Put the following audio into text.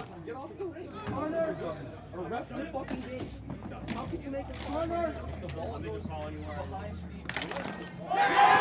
Get off the ring. Corner. Or ref the fucking game. How could you make a corner? The ball goes behind Steve.